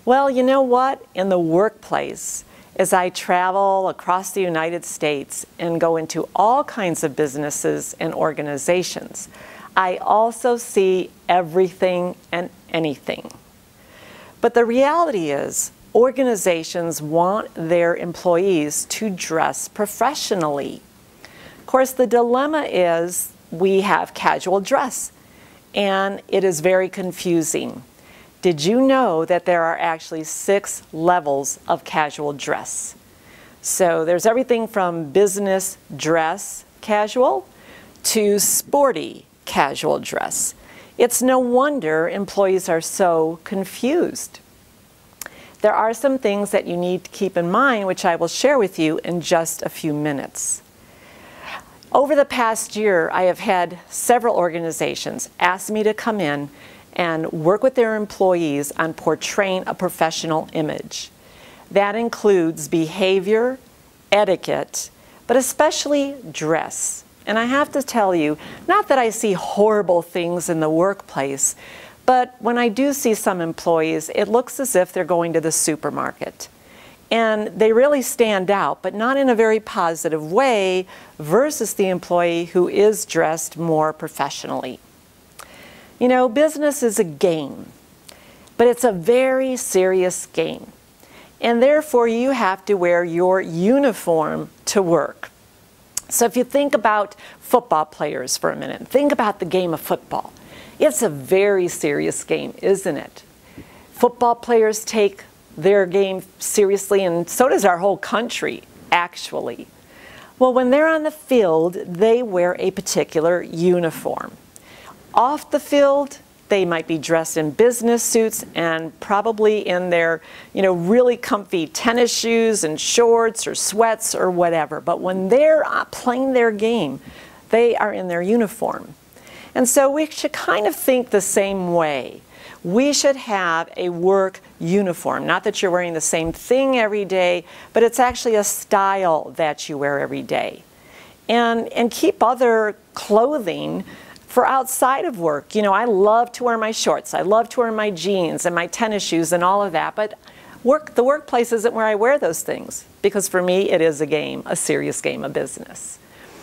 Well, you know what? In the workplace, as I travel across the United States and go into all kinds of businesses and organizations, I also see everything and anything. But the reality is, organizations want their employees to dress professionally. Of course, the dilemma is we have casual dress, and it is very confusing. Did you know that there are actually 6 levels of casual dress? So there's everything from business dress casual to sporty casual dress. It's no wonder employees are so confused. There are some things that you need to keep in mind, which I will share with you in just a few minutes. Over the past year, I have had several organizations ask me to come in and work with their employees on portraying a professional image. That includes behavior, etiquette, but especially dress. And I have to tell you, not that I see horrible things in the workplace, but when I do see some employees, it looks as if they're going to the supermarket. And they really stand out, but not in a very positive way, versus the employee who is dressed more professionally. You know, business is a game, but it's a very serious game. And therefore, you have to wear your uniform to work. So if you think about football players for a minute, think about the game of football. It's a very serious game, isn't it? Football players take their game seriously, and so does our whole country, actually. Well, when they're on the field, they wear a particular uniform. Off the field, they might be dressed in business suits and probably in their, really comfy tennis shoes and shorts or sweats or whatever. But when they're playing their game, they are in their uniform. And so we should kind of think the same way. We should have a work uniform. Not that you're wearing the same thing every day, but it's actually a style that you wear every day. And keep other clothing for outside of work. I love to wear my shorts. I love to wear my jeans and my tennis shoes and all of that. But the workplace isn't where I wear those things, because for me it is a game, a serious game of business.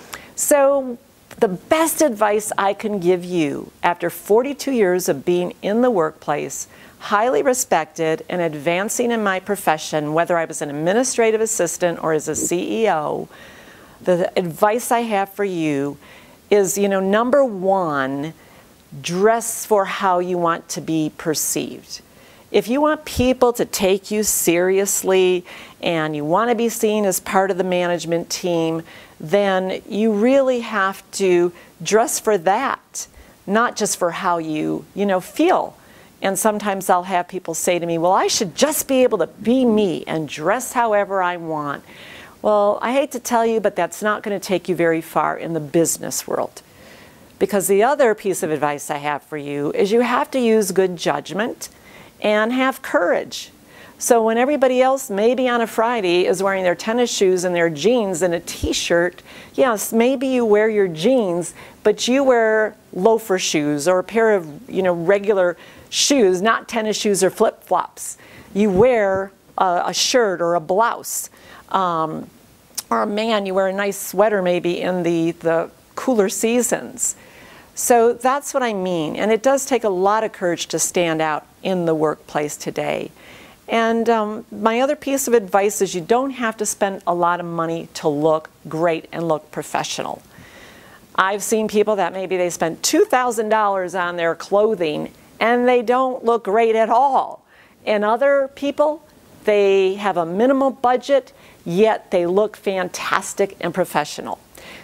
So the best advice I can give you after 42 years of being in the workplace, highly respected and advancing in my profession, whether I was an administrative assistant or as a CEO, the advice I have for you is, number one, dress for how you want to be perceived. If you want people to take you seriously and you want to be seen as part of the management team, then you really have to dress for that, not just for how you, feel. And sometimes I'll have people say to me, well, I should just be able to be me and dress however I want. Well, I hate to tell you, but that's not going to take you very far in the business world. Because the other piece of advice I have for you is you have to use good judgment and have courage. So when everybody else, maybe on a Friday, is wearing their tennis shoes and their jeans and a t-shirt, yes, maybe you wear your jeans, but you wear loafer shoes or a pair of, regular shoes, not tennis shoes or flip-flops. You wear a shirt or a blouse. Or a man, you wear a nice sweater maybe in the cooler seasons. So that's what I mean. And it does take a lot of courage to stand out in the workplace today. And my other piece of advice is you don't have to spend a lot of money to look great and look professional. I've seen people that maybe they spent $2,000 on their clothing and they don't look great at all. And other people, they have a minimal budget, yet they look fantastic and professional.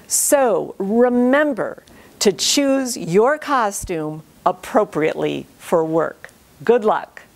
So remember to choose your costume appropriately for work. Good luck.